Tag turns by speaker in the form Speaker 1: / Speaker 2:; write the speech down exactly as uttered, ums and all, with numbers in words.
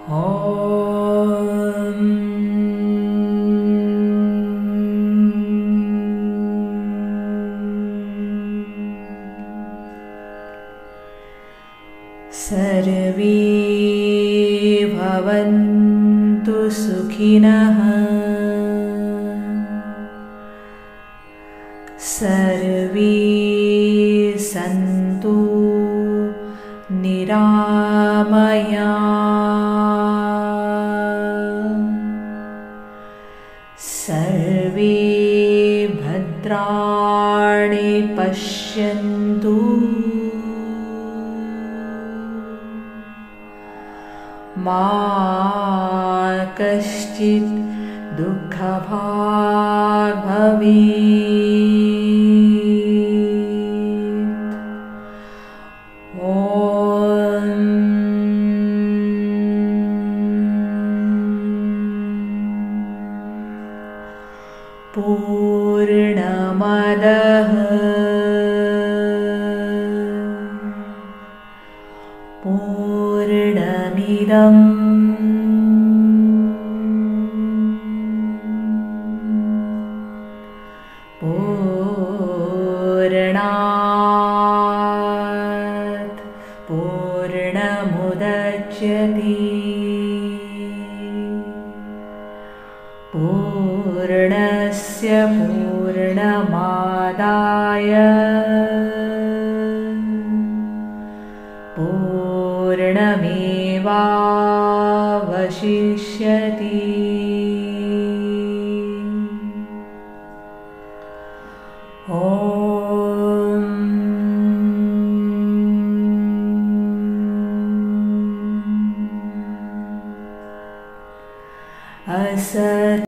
Speaker 1: ॐ सर्वे भवन्तु सुखिनः सर्वे सन्तु निरामयाः सर्वे भद्राणि पश्यन्तु मा कश्चित् दुःखभाग् भवेत्। ॐ पूर्णमदः पूर्णमिदं पूर्णात् पूर्णमुदच्यते पूर्णस्य पूर्णमादाय पूर्णमेवावशिष्यते। ॐ असत्